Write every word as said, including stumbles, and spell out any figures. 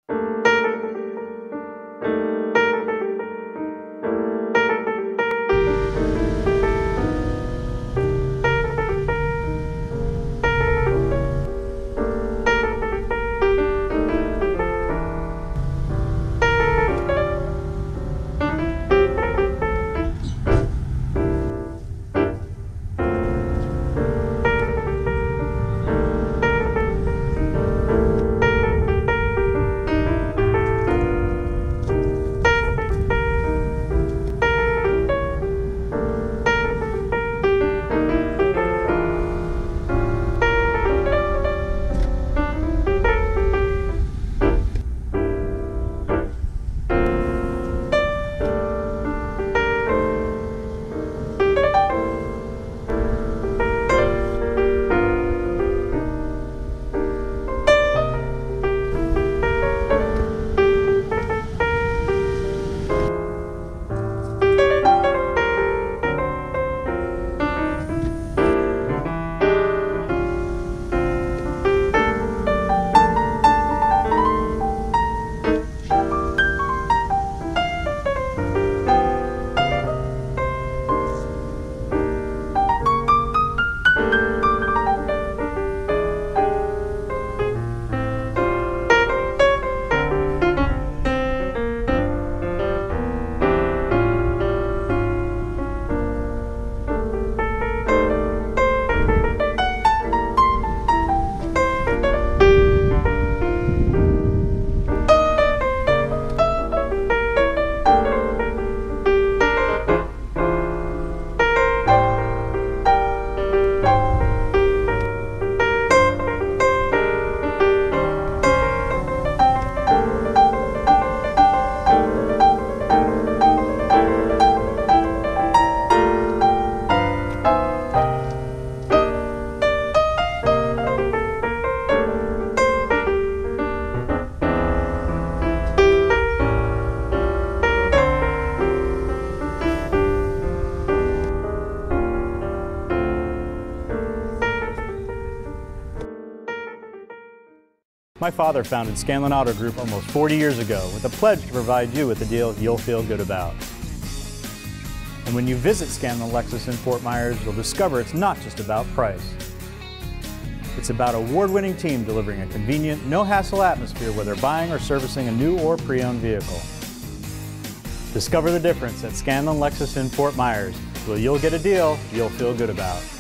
My father founded Scanlon Auto Group almost forty years ago with a pledge to provide you with a deal you'll feel good about. And when you visit Scanlon Lexus in Fort Myers, you'll discover it's not just about price. It's about an award-winning team delivering a convenient, no-hassle atmosphere whether buying or servicing a new or pre-owned vehicle. Discover the difference at Scanlon Lexus in Fort Myers, where you'll get a deal you'll feel good about.